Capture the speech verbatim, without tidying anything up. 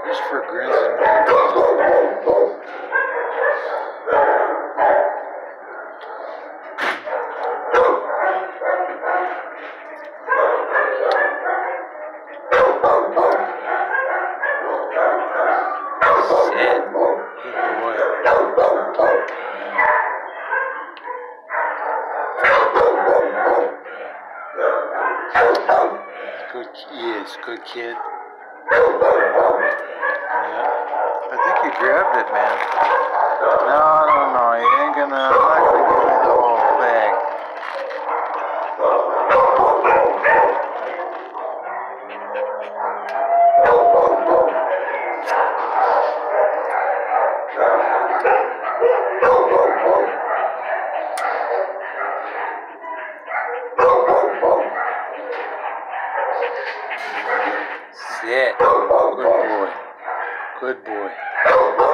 Just for grins and giggles. Sit. Good boy. Good, yes, good kid. Yeah. I think you grabbed it, man. No, no, no, you ain't gonna, I'm not gonna give you the whole bag. Sit. Good boy. Good boy.